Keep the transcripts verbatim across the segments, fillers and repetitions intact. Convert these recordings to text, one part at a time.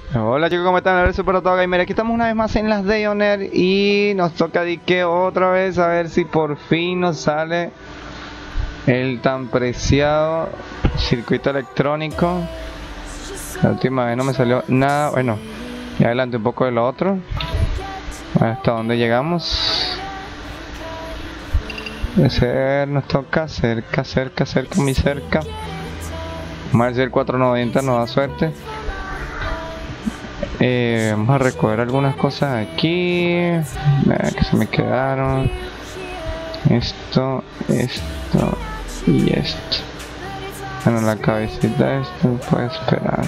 Hola chicos, ¿cómo están? A ver, Super Todo Gamer. Aquí estamos una vez más en las Day On Air y nos toca dique otra vez a ver si por fin nos sale el tan preciado circuito electrónico. La última vez no me salió nada. Bueno, y adelante un poco de lo otro. Hasta donde llegamos. Ese nos toca cerca, cerca, cerca, muy cerca. Vamos a ver si el cuatrocientos noventa nos da suerte. Eh, vamos a recoger algunas cosas aquí eh, que se me quedaron. Esto, esto y esto. Bueno, la cabecita esto puede esperar.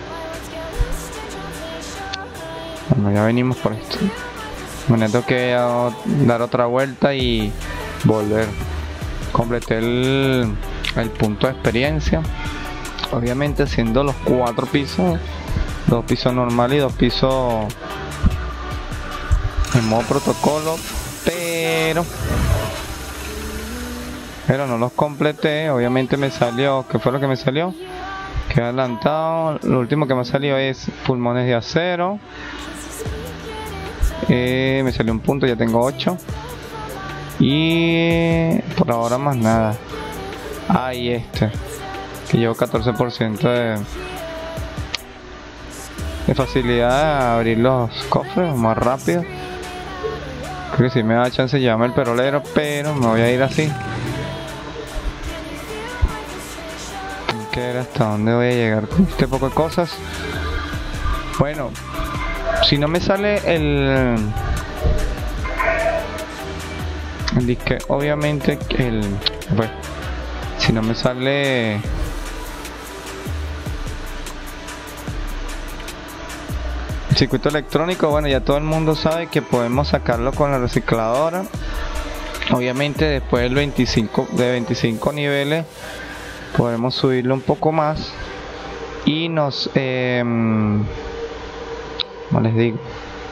Bueno, ya venimos por esto. Bueno, tengo que dar otra vuelta y volver. Completé el, el punto de experiencia. Obviamente haciendo los cuatro pisos. Dos pisos normal y dos pisos en modo protocolo, pero pero no los completé. Obviamente me salió, ¿qué fue lo que me salió? Que adelantado. Lo último que me salió es pulmones de acero. Eh, me salió un punto, ya tengo ocho. Y por ahora más nada. Ah, y este, que llevo catorce por ciento de de facilidad de abrir los cofres más rápido. Creo que si me da chance de llevarme el perolero, pero me voy a ir así. Tengo que ver hasta dónde voy a llegar con este poco de cosas. Bueno, si no me sale el el disque, obviamente el bueno, si no me sale circuito electrónico, bueno, ya todo el mundo sabe que podemos sacarlo con la recicladora. Obviamente después del veinticinco de veinticinco niveles podemos subirlo un poco más y nos eh, como les digo,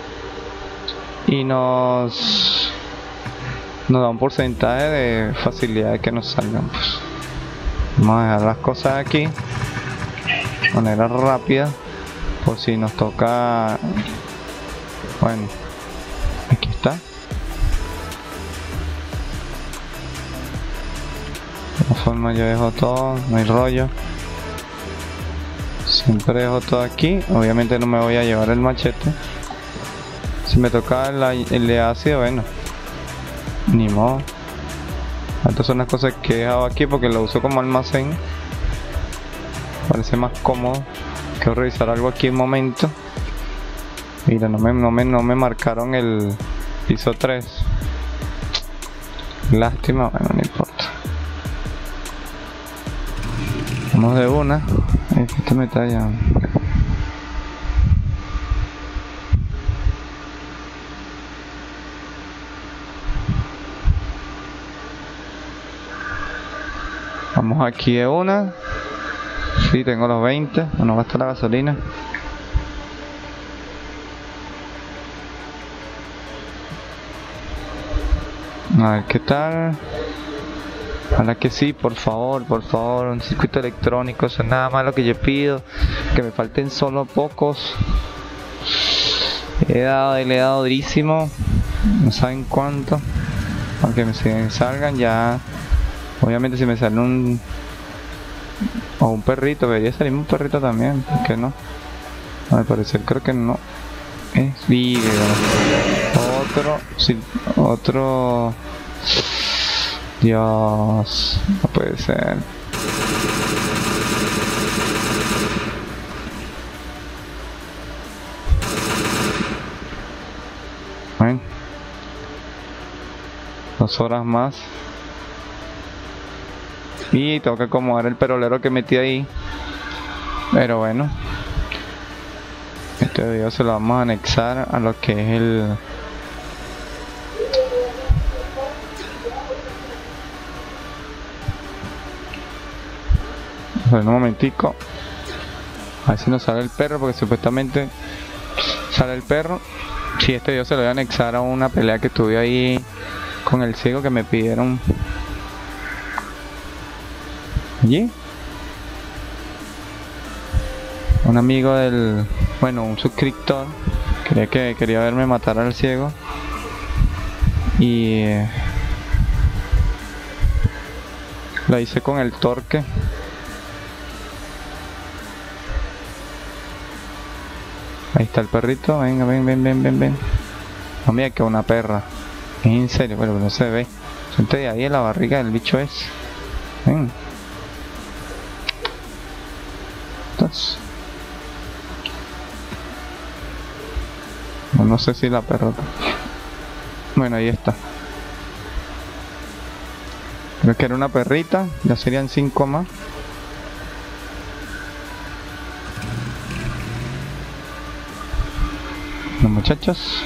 y nos nos da un porcentaje de facilidad de que nos salgan. Pues vamos a dejar las cosas aquí de manera rápida por si nos toca. Bueno, aquí está. De todas formas yo dejo todo, no hay rollo. Siempre dejo todo aquí. Obviamente no me voy a llevar el machete. Si me toca el, el de ácido, bueno, ni modo. Estas son las cosas que he dejado aquí porque lo uso como almacén. Parece más cómodo. Quiero revisar algo aquí un momento. Mira, no me, no me, no me marcaron el piso tres. Lástima, bueno, no importa. Vamos de una. Esto me está ya. Vamos aquí de una. Sí, tengo los veinte, no gasta la gasolina. A ver qué tal. Ojalá que sí, por favor, por favor, un circuito electrónico, eso es nada más lo que yo pido. Que me falten solo pocos. He dado, le he dado durísimo, no saben cuánto. Aunque me salgan ya. Obviamente si me sale un o un perrito, debería salirme un perrito también, ¿por qué no? Al parecer creo que no es video. Otro, sí, otro. Dios, no puede ser. Bueno, dos horas más. Y tengo que acomodar el perolero que metí ahí. Pero bueno, este video se lo vamos a anexar a lo que es el un momentico. A ver si nos sale el perro, porque supuestamente sale el perro. Si este video se lo voy a anexar a una pelea que tuve ahí con el ciego que me pidieron allí. Un amigo del Bueno, un suscriptor quería que quería verme matar al ciego y eh, lo hice con el torque. Ahí está el perrito, venga, ven, ven, ven, ven, ven. No, mira que una perra. Es en serio, bueno, no se ve. Siente de ahí en la barriga del bicho es. Ven. Entonces. No, no sé si la perra. Bueno, ahí está. Creo que era una perrita, ya serían cinco más. Los muchachos,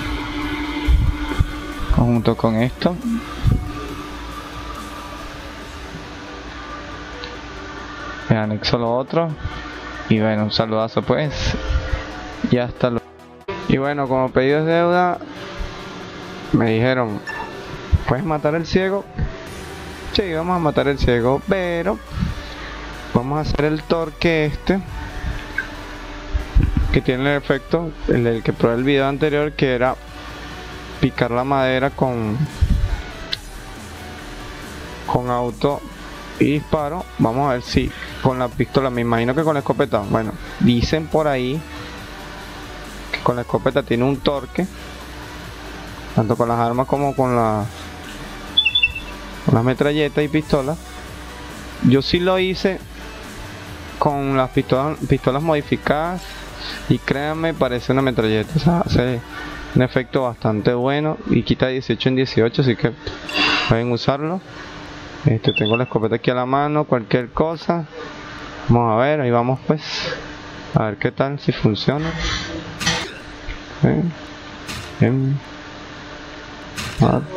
junto con esto, me anexo lo otro y bueno, un saludazo pues, y hasta luego. Y bueno, como pedido es deuda, me dijeron, ¿puedes matar el ciego? Sí, vamos a matar el ciego, pero vamos a hacer el torque este que tiene el efecto, el, el que probé el video anterior, que era picar la madera con con auto y disparo. Vamos a ver si con la pistola, me imagino que con la escopeta. Bueno, dicen por ahí que con la escopeta tiene un torque, tanto con las armas como con la con las metralletas y pistolas. Yo sí lo hice con las pistolas, pistolas modificadas, y créanme, parece una metralleta. O sea, hace un efecto bastante bueno y quita dieciocho en dieciocho, así que pueden usarlo. Este, tengo la escopeta aquí a la mano, cualquier cosa. Vamos a ver, ahí vamos pues. A ver qué tal, si funciona. Bien. Bien. A ver.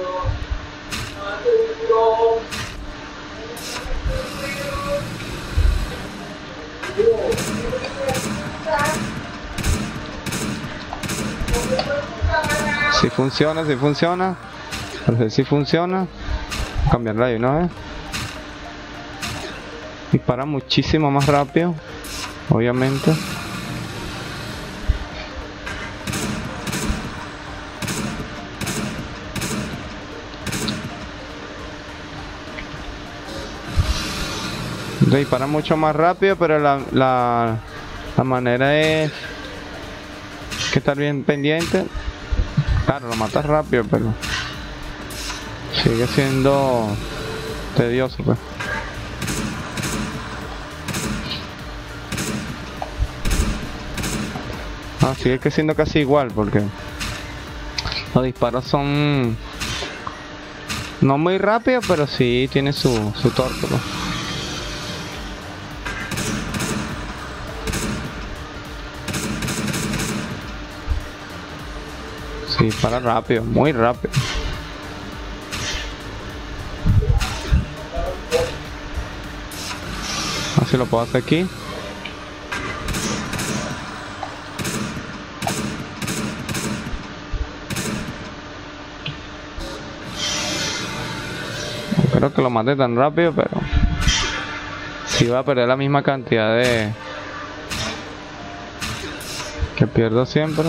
Si funciona, si funciona. Parece si funciona. Cambiarla de una vez. Dispara muchísimo más rápido, obviamente. Dispara mucho más rápido, pero la, la, la manera es que estar bien pendiente. Claro, lo matas rápido, pero sigue siendo tedioso, pues. Ah, sigue que siendo casi igual, porque los disparos son no muy rápidos, pero sí tiene su, su torque, pues. Sí, para rápido, muy rápido. Así lo puedo hacer aquí. No creo que lo mate tan rápido, pero sí va a perder la misma cantidad de que pierdo siempre.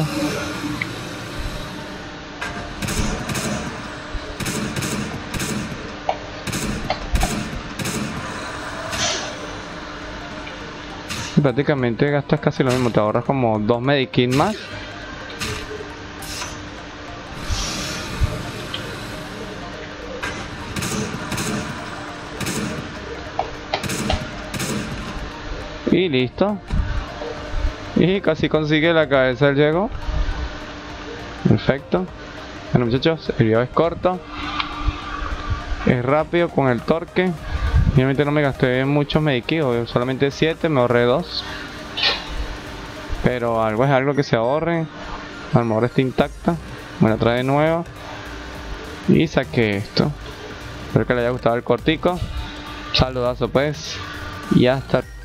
Prácticamente gastas casi lo mismo, te ahorras como dos medikits más. Y listo. Y casi consigue la cabeza del ciego. Perfecto. Bueno, muchachos, el video es corto, es rápido con el torque. Obviamente no me gasté muchos medikits, solamente siete, me ahorré dos. Pero algo es algo que se ahorre. A lo mejor está intacta. Me la trae de nuevo. Y saqué esto. Espero que les haya gustado el cortico. Saludazo pues. Y hasta